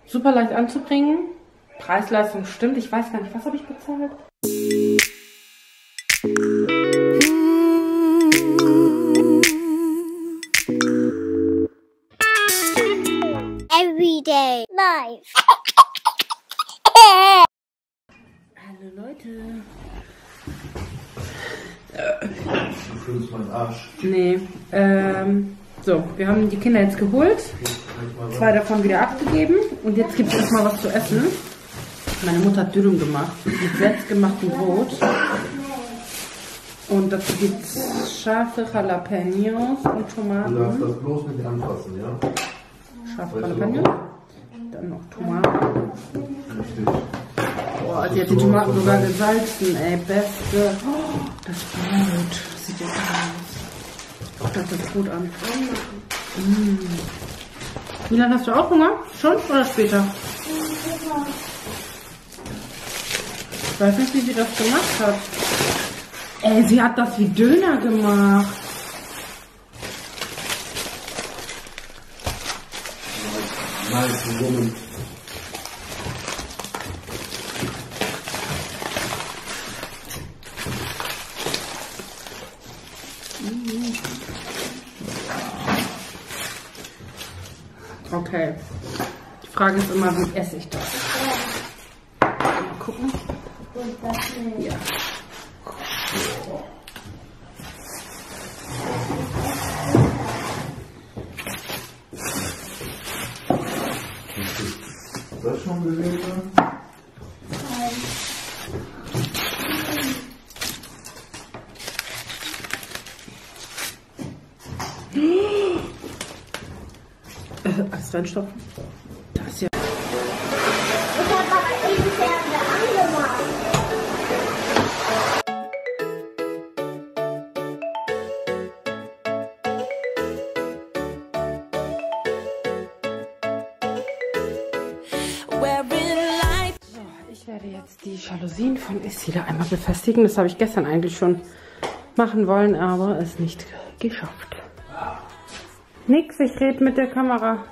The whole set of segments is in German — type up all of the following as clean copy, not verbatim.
Super leicht anzubringen. Preis-Leistung stimmt. Ich weiß gar nicht, was habe ich bezahlt? Everyday life. Hallo Leute. Du fühlst meinen Arsch. Nee. So, wir haben die Kinder jetzt geholt. 2 davon wieder abgegeben. Und jetzt gibt es erstmal was zu essen. Meine Mutter hat Dürüm gemacht. Mit selbstgemachtem Brot. Und dazu gibt es scharfe Jalapenos und Tomaten. Du darfst das bloß nicht anfassen, ja? Scharfe Jalapenos. Dann noch Tomaten. Richtig. Boah, die hat die Tomaten sogar gesalzen, ey. Beste. Oh, das Brot. Sieht ja geil aus. Guck dir das Brot an. Wie lange hast du auch Hunger? Schon oder später? Ich weiß nicht, wie sie das gemacht hat. Ey, sie hat das wie Döner gemacht. Nice, Woman. Okay. Die Frage ist immer, wie esse ich das? Mal gucken. Ja. Hast du das schon gesehen? Als reinstopfen. Das ist ja. Ich habe aber eben Fernseher angemacht. So, ich werde jetzt die Jalousien von Isila einmal befestigen. Das habe ich gestern eigentlich schon machen wollen, aber es nicht geschafft. Nix, ich rede mit der Kamera.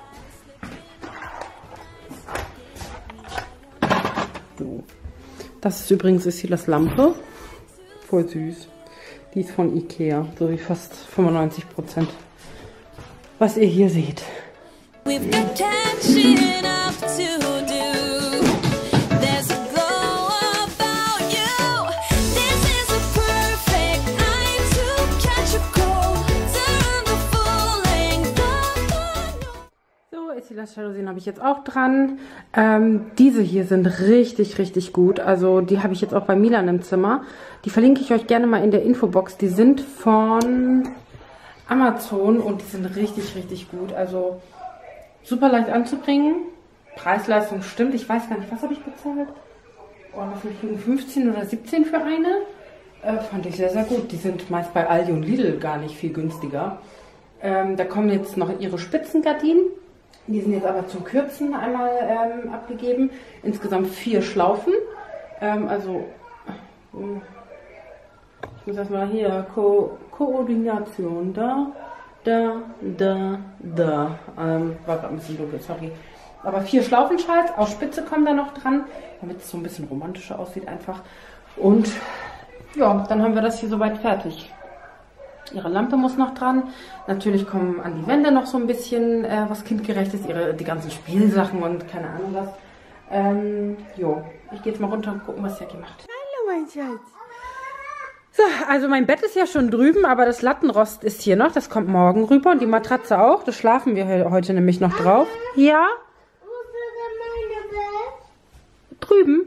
So. Das ist übrigens Isilas Lampe. Voll süß. Die ist von Ikea, so wie fast 95%. Was ihr hier seht. We've got catching up to do. There's a glow about you. This is a perfect night to catch a cold. Turn the full length of the So, Isilas Jalousien habe ich jetzt auch dran. Diese hier sind richtig, richtig gut. Also die habe ich jetzt auch bei Milan im Zimmer. Die verlinke ich euch gerne mal in der Infobox. Die sind von Amazon und die sind richtig, richtig gut. Also super leicht anzubringen. Preis-Leistung stimmt. Ich weiß gar nicht, was habe ich bezahlt? Oh, vielleicht 15 oder 17 für eine. Fand ich sehr, sehr gut. Die sind meist bei Aldi und Lidl gar nicht viel günstiger. Da kommen jetzt noch ihre Spitzengardinen. Die sind jetzt aber zum Kürzen einmal abgegeben. Insgesamt 4 Schlaufen. Also, ich muss erstmal hier Koordination. Da. War gerade ein bisschen dunkel, sorry. Aber 4 Schlaufenschals aus Spitze kommen da noch dran, damit es so ein bisschen romantischer aussieht einfach. Und ja, dann haben wir das hier soweit fertig. Ihre Lampe muss noch dran. Natürlich kommen an die Wände noch so ein bisschen was kindgerechtes, die ganzen Spielsachen und keine Ahnung was. Jo, ich gehe jetzt mal runter und gucken, was Jackie macht. Hallo mein Schatz. So, also mein Bett ist ja schon drüben, aber das Lattenrost ist hier noch. Das kommt morgen rüber und die Matratze auch. Da schlafen wir heute nämlich noch drauf. Ja? Wo ist denn meine Bett? Drüben.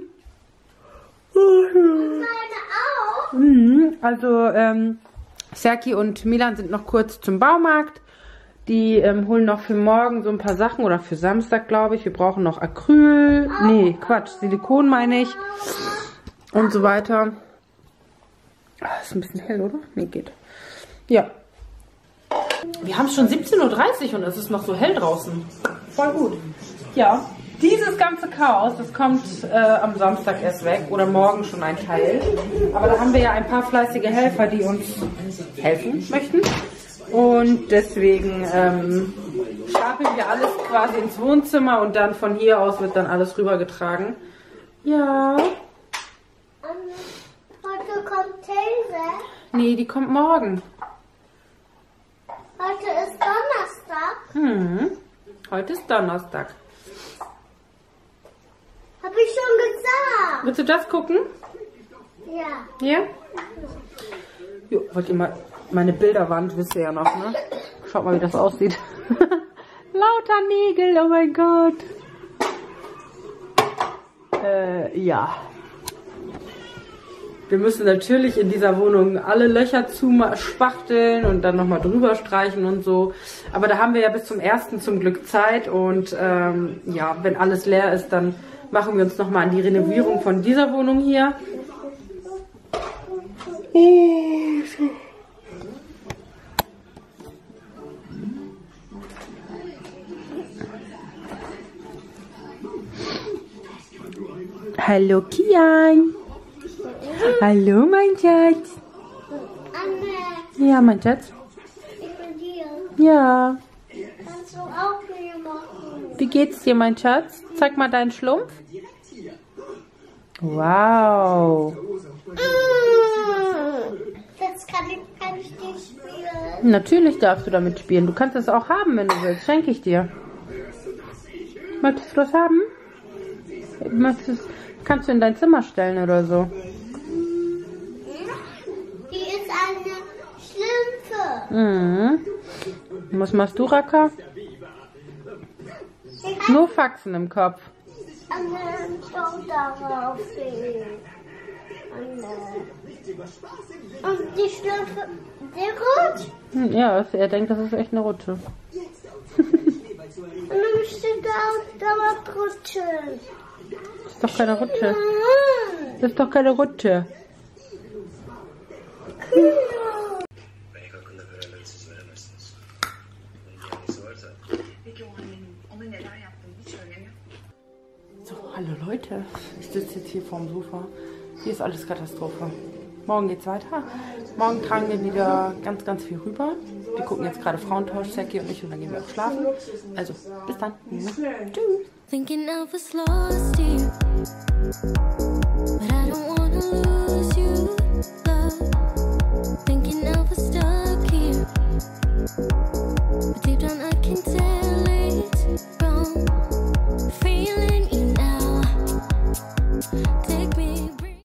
Meine auch? Also, Serki und Milan sind noch kurz zum Baumarkt. Die holen noch für morgen so ein paar Sachen oder für Samstag, glaube ich. Wir brauchen noch Acryl. Nee, Quatsch, Silikon meine ich. Und so weiter. Ist ein bisschen hell, oder? Nee, geht. Ja. Wir haben es schon 17:30 Uhr und es ist noch so hell draußen. Voll gut. Ja, dieses ganze Chaos, das kommt am Samstag erst weg oder morgen schon ein Teil. Aber da haben wir ja ein paar fleißige Helfer, die uns helfen möchten. Und deswegen starten stapeln wir alles quasi ins Wohnzimmer und dann von hier aus wird dann alles rübergetragen. Ja. Heute kommt These. Nee, die kommt morgen. Heute ist Donnerstag. Heute ist Donnerstag. Hab ich schon gesagt. Willst du das gucken? Ja. Ja? Jo, wollt ihr mal meine Bilderwand, wisst ihr ja noch, ne? Schaut mal, wie das aussieht. Lauter Nägel, oh mein Gott. Ja. Wir müssen natürlich in dieser Wohnung alle Löcher zuspachteln und dann nochmal drüber streichen und so. Aber da haben wir ja bis zum 1. zum Glück Zeit. Und ja, wenn alles leer ist, dann machen wir uns nochmal an die Renovierung von dieser Wohnung hier. Hallo Kian. Hallo mein Schatz. Anne, Ja, mein Schatz. ich bin hier. Ja. Kannst du auch hier machen? Wie geht's dir, mein Schatz? Zeig mal deinen Schlumpf. Wow. Jetzt kann ich nicht spielen. Natürlich darfst du damit spielen. Du kannst es auch haben, wenn du willst. Schenke ich dir. Möchtest du das haben? Kannst du in dein Zimmer stellen oder so. Die ist eine Schlümpfe. Mhm. Was machst du, Raka? Nur Faxen im Kopf. Anne, schau darauf. Und die Schlümpfe, die rot. Ja, er denkt, das ist echt eine Rutsche. Und dann müsste da dauernd rutschen. Das ist doch keine Rutsche. Das ist doch keine Rutsche. Belki hakkında kararları siz veremezsiniz. Bunun yanlısı varsa Peki o annenin ona neler yaptığını hiç söylemiyor. So, hallo Leute. Ich sitze jetzt hier vorm Sofa. Hier ist alles Katastrophe. Morgen geht's weiter. Morgen tragen wir wieder ganz, ganz viel rüber. Wir gucken jetzt gerade Frauentausch, Säcki und ich, und dann gehen wir auch schlafen. Also, bis dann. Tschüss. Thinking I was lost here, but I don't wanna lose you.